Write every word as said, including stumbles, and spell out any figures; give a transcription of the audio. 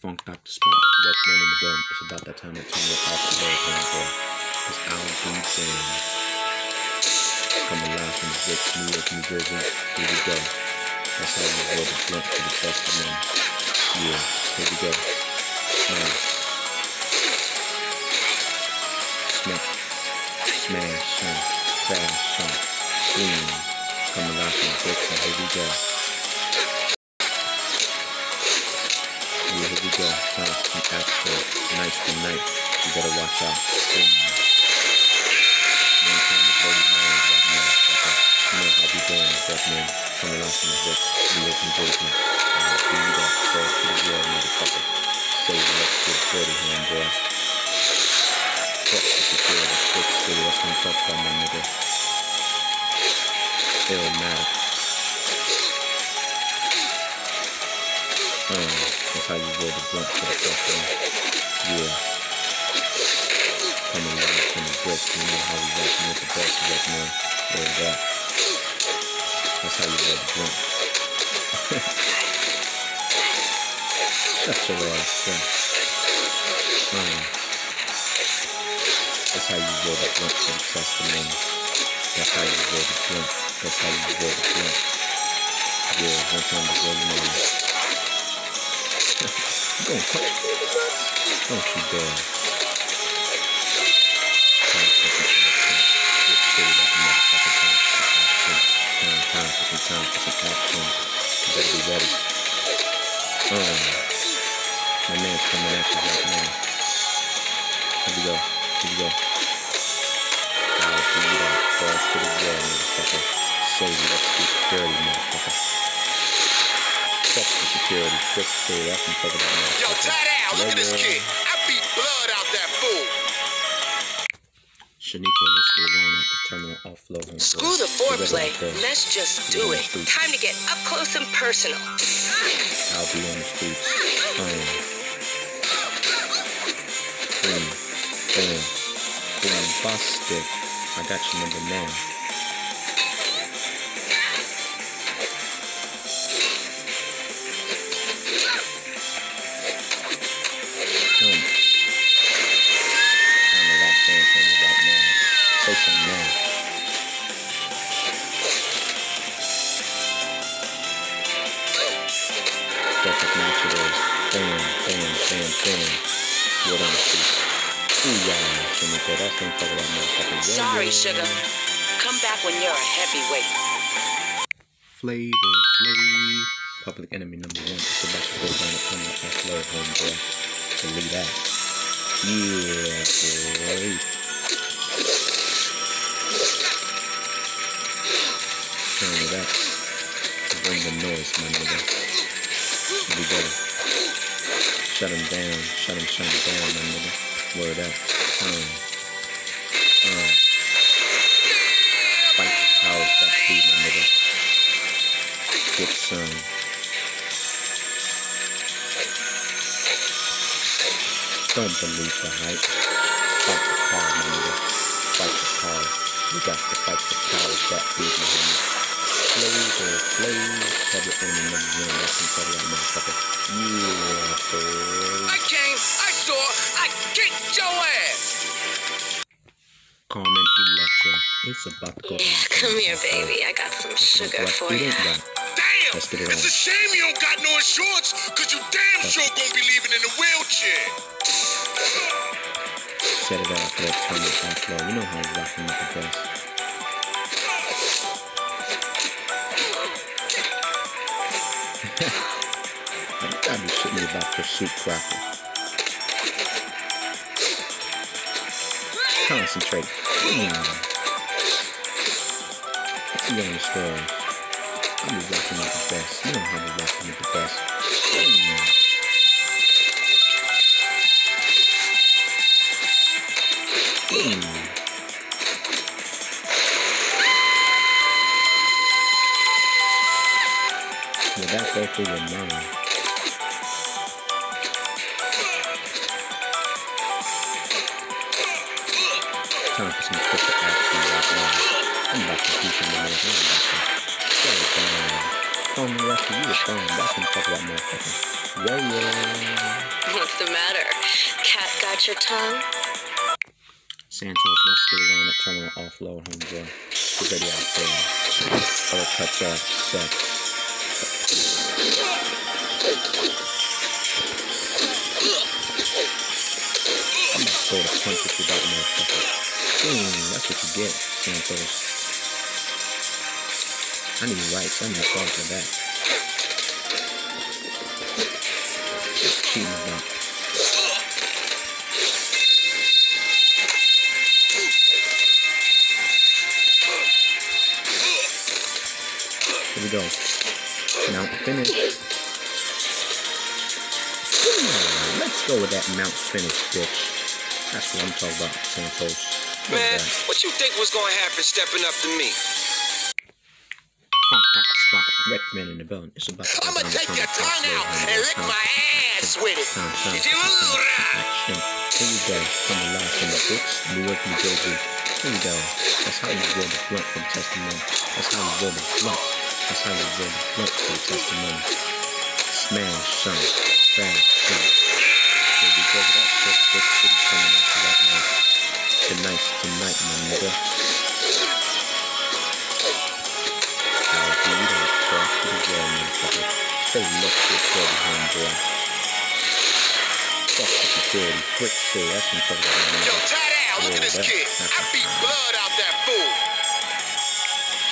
Funk Doctor Spot, Red Man in the Dome. It's about that time that turn off the low time, boy. Cause I'll be saying, coming live from the bricks, New York, New Jersey. Here we go. That's how we roll the blunt to the testimony. Yeah, here we go. Uh, smack, smash, some, crash, some, boom. Coming live from the bricks, and here we go. Yeah, here we go. Time from Astro, night to night. You better watch out. Boom. One time is holy man, that motherfucker. You know how we doing, that man. Coming out from the book, New York, New Jersey. I'll beat up, fall to the world, motherfucker. Say, let's get dirty, homeboy. Fuck the security, fuck the city. That's what I'm talking about, my nigga. Illmatic. Um, that's how you roll the blunt for the first one. Yeah. Coming live from the bricks, you know how we rockin' with the best of that, man. There you go. That's how you roll the blunt. That's your ass, yeah. Um, that's how you roll the blunt for the testimony. That's how you roll the blunt. That's how you roll the blunt. Yeah, one time to roll the money. You gonna punch me in the nuts? Don't you dare. Time for some action. Get to that motherfucking time for some action. Time, time for some time for some action. You better be ready. Um, my man's coming at you right now. Here we go. Here we go. I'll beat up. Fall to the wall, motherfucker. Say, let's get dirty, motherfucker. Fuck the security, fuck the security, that's what I'm talking about. Yo, tie down, look at this kid. I beat blood out that fool. Shaniqua, let's get on at the terminal offload. Screw the foreplay, let's just do it. Time to get up close and personal. I'll be on the streets. Um, boom, boom, boom, busted. I got your number now. Say something now. Perfect match it is. Bam, bam, bam, bam. What on the street? Ooh, yeah, Shaniqua, that's what I'm talking about, motherfucker. Yeah, sorry, yeah. sugar. Come back when you're a heavyweight. Flavor, Flav. Public enemy number one. It's about to go down the tunnel offload, homeboy. Believe that. Yeah, boy. Turn it up. Bring the noise, my nigga. Here we go. Shut him down. Shut him, shut him down, my nigga. Word up. Um. Uh. Fight the powers that be, my nigga. Get some. Don't believe the hype. Fight the power, my nigga. Fight the power. We got to fight the powers that be, my nigga. Flavor, Flav, public enemy number one. That's some trouble, that motherfucker. Yeah, boy. I came, I saw, I kicked your ass. Carmen Electra, it's about to go Yeah, down. come here, baby. I got some sugar for you. Damn, Let's get it it's on. a shame you don't got no insurance, cause you damn sure gonna be leaving in a wheelchair. Set it off, let's turn it back low. You know how we're rocking with the best. You gotta be shitting me about Pursuit Cracker. Concentrate. Mm. Let's see on the stairs. I'll be rocking with the best. You know how we're rocking with the best. Mm. Mm. Will that go through your mind? Time for some quick action right now. I'm about to do some of this. I'm about to shut it down. On the rest of you, it's fine. That's what I'm talking about, motherfucker. Yeah, yeah. What's the matter? Cat got your tongue? Santos, let's get it on the terminal offload, homeboy. Get ready out there. Other cuts off, set. I'm gonna throw the punches with that motherfucker. Boom, that's what you get, Santos. I need rights, I need calls for that. Cheating about. Here we go. Mount finish. Hmm, let's go with that mount finish, bitch. That's what I'm talking about, Santos. Man, what you think was gonna happen stepping up to me? Fuck that spot. Redman in the building. It's about to go I'ma down take the your tunnel tongue out offload, and homeboy. lick Time my for ass some with it. Time, time Did for you some ride? action. Here we go. From the live from the books, New York, New Jersey. Here we go. That's how you roll the blunt for the testimony. That's how you roll the blunt. That's how you roll the blunt for the testimony. Smash, son. Bang, son. Here we go with that shit. Big city coming out to that now. Tonight's tonight, my nigga. Now, if you don't cross to the world, motherfucker. Say look to it, dirty homeboy. Fuck the security. Quick shit. That's what I'm talking about, Yo, nigga. tie down. Look at this Whoa, kid. that- I beat blood out that fool.